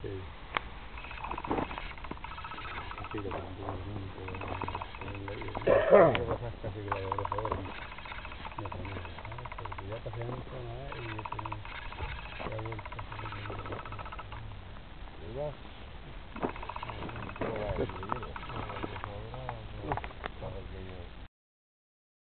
Sí. Sí, lo que mantiene el mundo, lo cosas casi que la de oro favor, no para nada, ¿sabes? Porque ya pasé mucho nada y he tenido la vuelta a seguir. ¿Y vas?